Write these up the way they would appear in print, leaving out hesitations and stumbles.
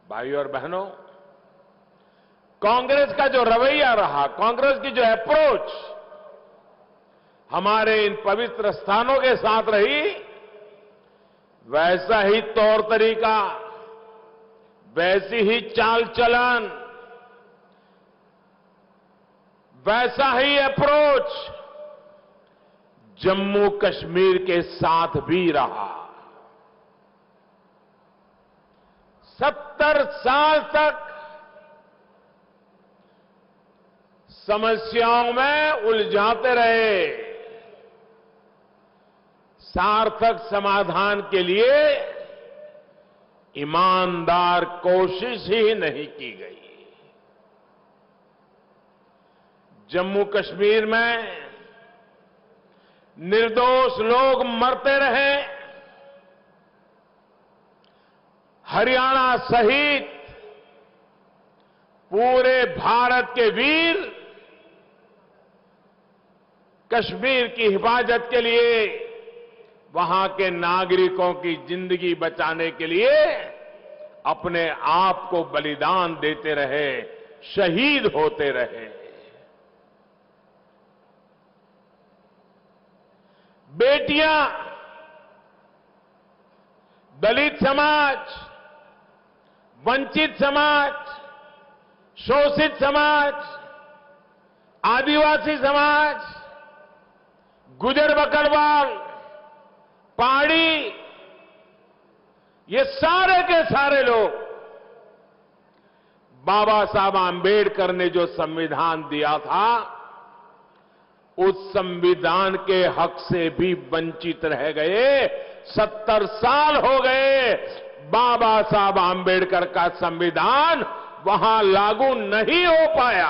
भाइयों और बहनों, कांग्रेस का जो रवैया रहा, कांग्रेस की जो अप्रोच हमारे इन पवित्र स्थानों के साथ रही, वैसा ही तौर तरीका, वैसी ही चाल चलन, वैसा ही अप्रोच जम्मू कश्मीर के साथ भी रहा। 70 साल तक समस्याओं में उलझाते रहे, सार्थक समाधान के लिए ईमानदार कोशिश ही नहीं की गई। जम्मू कश्मीर में निर्दोष लोग मरते रहे, हरियाणा सहित पूरे भारत के वीर कश्मीर की हिफाजत के लिए, वहां के नागरिकों की जिंदगी बचाने के लिए अपने आप को बलिदान देते रहे, शहीद होते रहे। बेटियां, दलित समाज, वंचित समाज, शोषित समाज, आदिवासी समाज, गुजर बकरवाल, पहाड़ी, ये सारे के सारे लोग बाबा साहब आंबेडकर ने जो संविधान दिया था, उस संविधान के हक से भी वंचित रह गए। 70 साल हो गए, बाबा साहब आंबेडकर का संविधान वहां लागू नहीं हो पाया।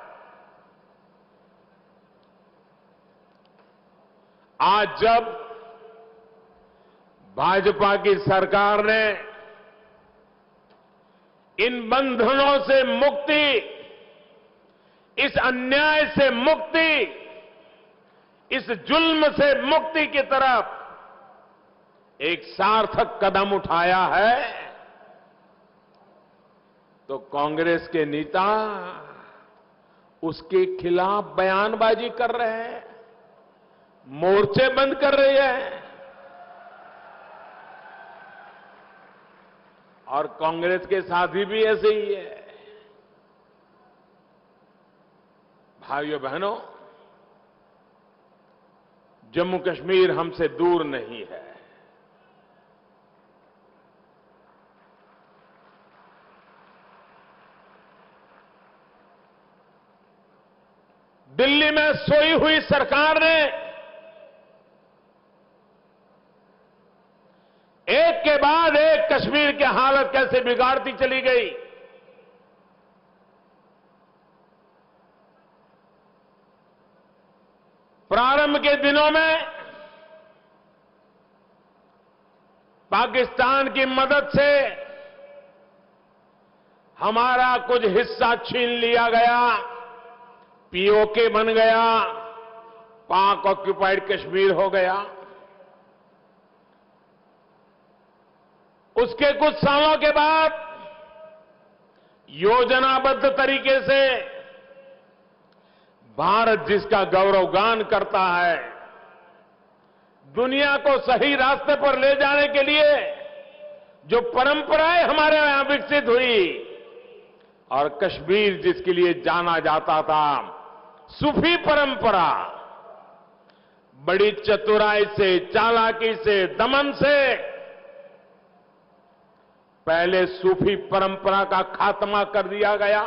आज जब भाजपा की सरकार ने इन बंधनों से मुक्ति, इस अन्याय से मुक्ति, इस जुल्म से मुक्ति की तरफ एक सार्थक कदम उठाया है, तो कांग्रेस के नेता उसके खिलाफ बयानबाजी कर रहे हैं, मोर्चे बंद कर रही है। और कांग्रेस के साथी भी ऐसे ही है। भाइयों बहनों, जम्मू कश्मीर हमसे दूर नहीं है। दिल्ली में सोई हुई सरकार ने एक के बाद एक कश्मीर की हालत कैसे बिगाड़ती चली गई। प्रारंभ के दिनों में पाकिस्तान की मदद से हमारा कुछ हिस्सा छीन लिया गया, पीओके बन गया, पाक ऑक्यूपाइड कश्मीर हो गया। उसके कुछ सालों के बाद योजनाबद्ध तरीके से भारत जिसका गौरवगान करता है, दुनिया को सही रास्ते पर ले जाने के लिए जो परंपराएं हमारे यहां विकसित हुई, और कश्मीर जिसके लिए जाना जाता था, सूफी परंपरा, बड़ी चतुराई से, चालाकी से, दमन से पहले सूफी परंपरा का खात्मा कर दिया गया,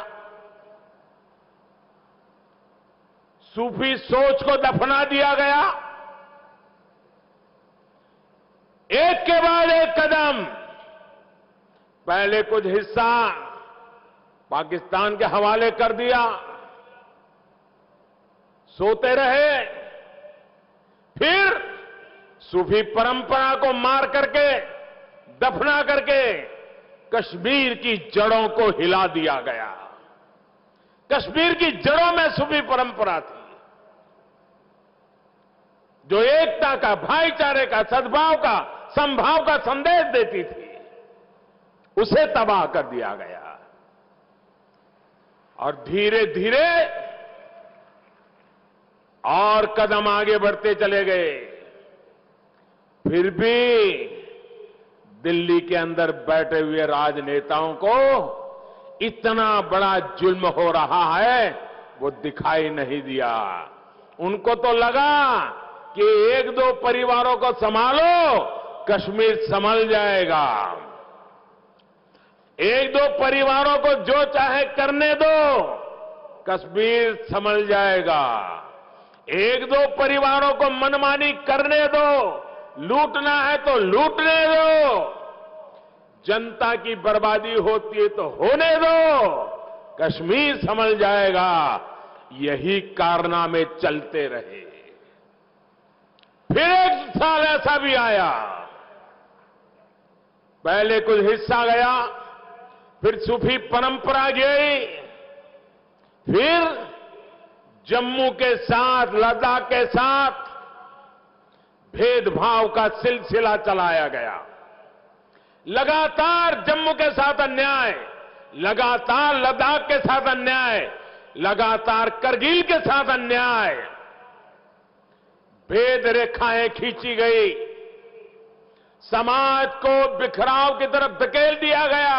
सूफी सोच को दफना दिया गया। एक के बाद एक कदम, पहले कुछ हिस्सा पाकिस्तान के हवाले कर दिया, सोते रहे, फिर सूफी परंपरा को मार करके, दफना करके कश्मीर की जड़ों को हिला दिया गया। कश्मीर की जड़ों में सूफी परंपरा थी, जो एकता का, भाईचारे का, सद्भाव का, समभाव का संदेश देती थी। उसे तबाह कर दिया गया। और धीरे धीरे और कदम आगे बढ़ते चले गए। फिर भी दिल्ली के अंदर बैठे हुए राजनेताओं को इतना बड़ा जुल्म हो रहा है वो दिखाई नहीं दिया। उनको तो लगा कि एक दो परिवारों को संभालो, कश्मीर संभल जाएगा। एक दो परिवारों को जो चाहे करने दो, कश्मीर संभल जाएगा। एक दो परिवारों को मनमानी करने दो, लूटना है तो लूटने दो, जनता की बर्बादी होती है तो होने दो, कश्मीर संभल जाएगा। यही कारनामे चलते रहे। फिर एक साल ऐसा भी आया, पहले कुछ हिस्सा गया, फिर सूफी परंपरा गई, फिर जम्मू के साथ, लद्दाख के साथ भेदभाव का सिलसिला चलाया गया। लगातार जम्मू के साथ अन्याय, लगातार लद्दाख के साथ अन्याय, लगातार करगिल के साथ अन्याय, भेद रेखाएं खींची गई, समाज को बिखराव की तरफ धकेल दिया गया।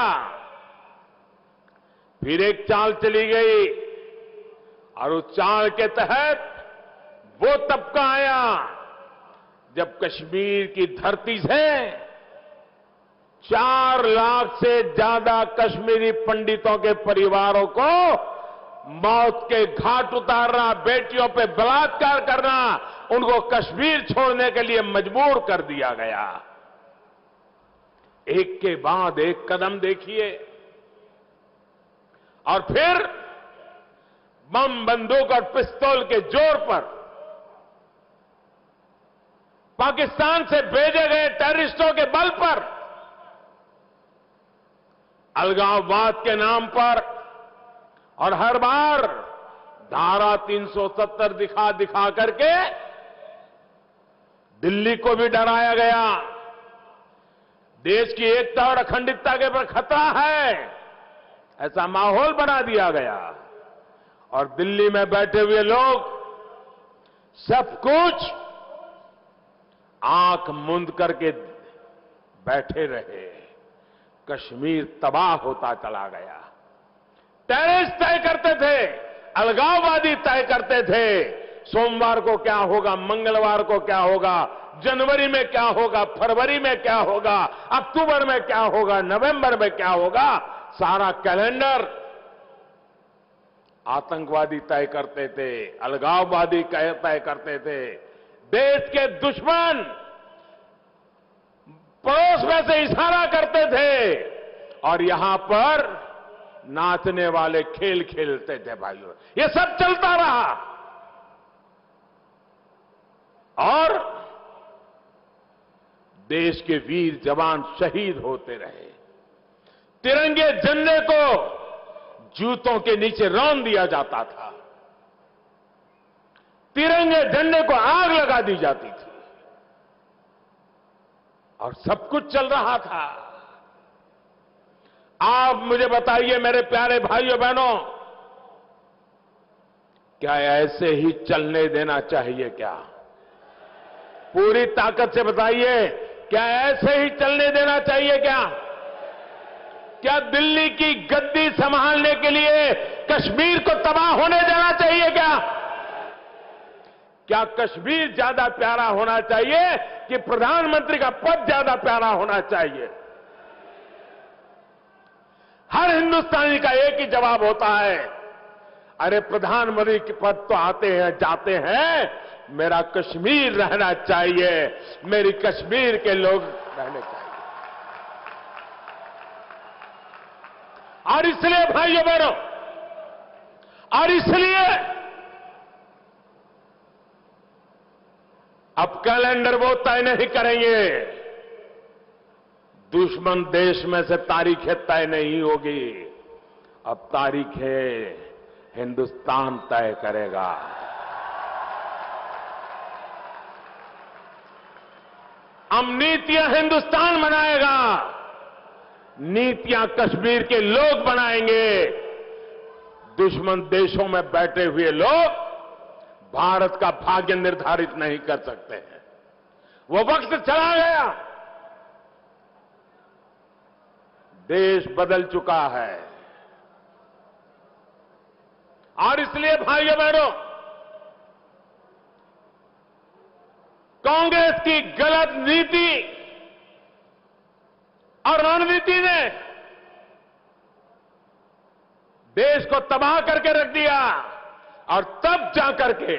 फिर एक चाल चली गई और उस चाल के तहत वो तबका आया जब कश्मीर की धरती से 4 लाख से ज्यादा कश्मीरी पंडितों के परिवारों को मौत के घाट उतारना, बेटियों पे बलात्कार करना, उनको कश्मीर छोड़ने के लिए मजबूर कर दिया गया। एक के बाद एक कदम देखिए। और फिर बम, बंदूक और पिस्तौल के जोर पर पाकिस्तान से भेजे गए टेररिस्टों के बल पर अलगाववाद के नाम पर, और हर बार धारा 370 दिखा दिखा करके दिल्ली को भी डराया गया। देश की एकता और अखंडता के पर खतरा है, ऐसा माहौल बना दिया गया। और दिल्ली में बैठे हुए लोग सब कुछ आंख मूंद करके बैठे रहे। कश्मीर तबाह होता चला गया। टेररिस्ट तय करते थे, अलगाववादी तय करते थे, सोमवार को क्या होगा, मंगलवार को क्या होगा, जनवरी में क्या होगा, फरवरी में क्या होगा, अक्टूबर में क्या होगा, नवंबर में क्या होगा, सारा कैलेंडर आतंकवादी तय करते थे, अलगाववादी तय करते थे। देश के दुश्मन पड़ोस में से इशारा करते थे और यहां पर नाचने वाले खेल खेलते थे। भाइयों, ये सब चलता रहा और देश के वीर जवान शहीद होते रहे। तिरंगे झंडे को जूतों के नीचे रौंद दिया जाता था, तिरंगे झंडे को आग लगा दी जाती थी और सब कुछ चल रहा था। आप मुझे बताइए मेरे प्यारे भाइयों बहनों, क्या ऐसे ही चलने देना चाहिए? क्या पूरी ताकत से बताइए, क्या ऐसे ही चलने देना चाहिए? क्या दिल्ली की गद्दी संभालने के लिए कश्मीर को तबाह होने देना चाहिए? क्या कश्मीर ज्यादा प्यारा होना चाहिए कि प्रधानमंत्री का पद ज्यादा प्यारा होना चाहिए? हर हिंदुस्तानी का एक ही जवाब होता है, अरे प्रधानमंत्री के पद तो आते हैं जाते हैं, मेरा कश्मीर रहना चाहिए, मेरी कश्मीर के लोग रहने चाहिए। और इसलिए भाइयों बहनों, और इसलिए अब कैलेंडर वो तय नहीं करेंगे, दुश्मन देश में से तारीखें तय नहीं होगी, अब तारीखें हिंदुस्तान तय करेगा। अब नीतियां हिंदुस्तान बनाएगा, नीतियां कश्मीर के लोग बनाएंगे। दुश्मन देशों में बैठे हुए लोग भारत का भाग्य निर्धारित नहीं कर सकते हैं। वो वक्त चला गया। देश बदल चुका है और इसलिए भाइयों बहनों, कांग्रेस की गलत नीति और रणनीति ने देश को तबाह करके रख दिया। और तब जाकर के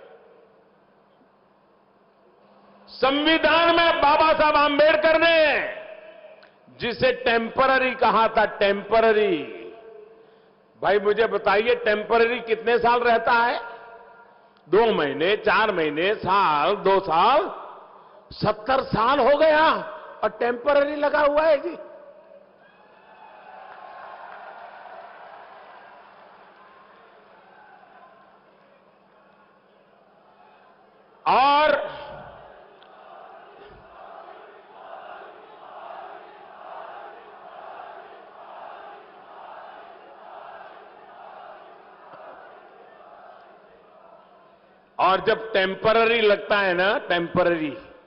संविधान में बाबा साहब आंबेडकर ने जिसे टेम्पररी कहा था, टेम्पररी, भाई मुझे बताइए टेम्पररी कितने साल रहता है? 2 महीने, 4 महीने, साल, 2 साल, 70 साल हो गया और टेम्पररी लगा हुआ है जी। और जब टेम्पररी लगता है ना, टेम्पररी,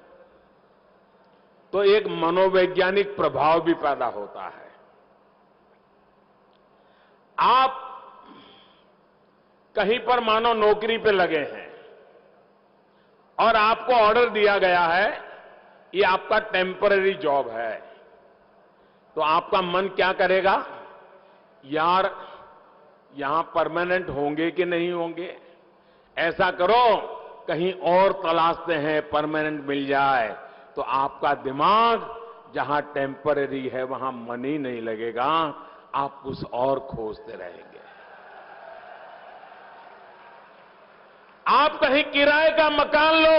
तो एक मनोवैज्ञानिक प्रभाव भी पैदा होता है। आप कहीं पर मानो नौकरी पे लगे हैं और आपको ऑर्डर दिया गया है, ये आपका टेम्पररी जॉब है, तो आपका मन क्या करेगा? यार यहां परमानेंट होंगे कि नहीं होंगे? ऐसा करो कहीं और तलाशते हैं, परमानेंट मिल जाए। तो आपका दिमाग जहां टेम्पररी है वहां मन ही नहीं लगेगा, आप कुछ और खोजते रहेंगे। आप कहीं किराए का मकान लो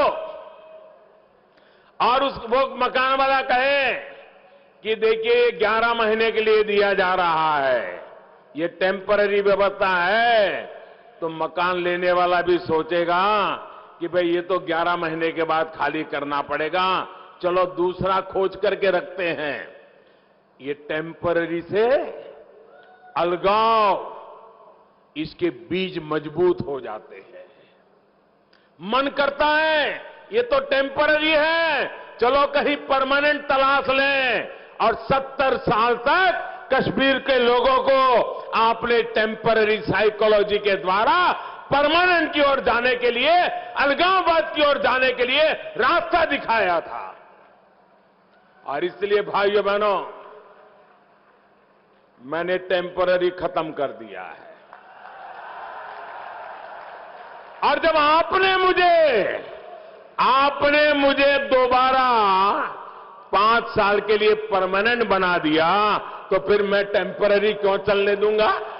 और वो मकान वाला कहे कि देखिए 11 महीने के लिए दिया जा रहा है, ये टेम्पररी व्यवस्था है, तो मकान लेने वाला भी सोचेगा कि भाई ये तो 11 महीने के बाद खाली करना पड़ेगा, चलो दूसरा खोज करके रखते हैं। ये टेम्पररी से अलगाव, इसके बीज मजबूत हो जाते हैं। मन करता है ये तो टेम्पररी है, चलो कहीं परमानेंट तलाश लें। और 70 साल तक कश्मीर के लोगों को आपने टेम्पररी साइकोलॉजी के द्वारा परमानेंट की ओर जाने के लिए, अलगाववाद की ओर जाने के लिए रास्ता दिखाया था। और इसलिए भाइयों बहनों, मैंने टेम्पररी खत्म कर दिया है। और जब आपने मुझे दोबारा 5 साल के लिए परमानेंट बना दिया, तो फिर मैं टेम्पररी क्यों चलने दूंगा?